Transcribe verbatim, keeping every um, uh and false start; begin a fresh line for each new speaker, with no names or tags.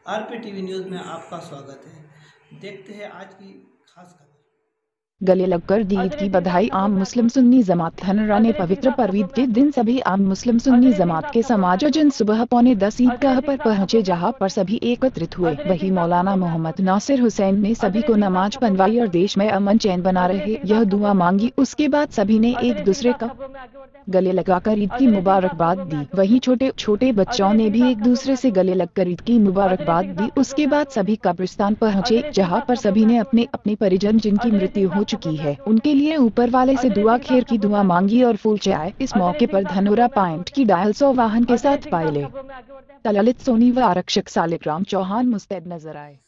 RP TV news में आपका स्वागत है। देखते हैं आज की खास खबर।
गले लगकर दी ईद की बधाई। आम मुस्लिम सुन्नी जमात धनरा ने पवित्र पर ईद के दिन सभी आम मुस्लिम सुन्नी जमात के समाजोजन सुबह पौने दस ईदगाह पर पहुंचे, जहां पर सभी एकत्रित हुए। वहीं मौलाना मोहम्मद नासिर हुसैन ने सभी को नमाज पढ़वाई और देश में अमन चैन बना रहे यह दुआ मांगी। उसके बाद सभी ने एक दूसरे का गले लगाकर ईद की मुबारकबाद दी। वहीं छोटे छोटे बच्चों ने भी एक दूसरे से गले लगकर ईद की मुबारकबाद दी। उसके बाद सभी कब्रिस्तान पहुंचे, जहां पर सभी ने अपने अपने परिजन जिनकी मृत्यु हो चुकी है उनके लिए ऊपर वाले से दुआ खैर की दुआ मांगी और फूल चढ़ाए। इस मौके पर धनोरा पॉइंट की डायल सौ वाहन के साथ पायलट, ललित सोनी व आरक्षक सालिग्राम चौहान मुस्तैद नजर आए।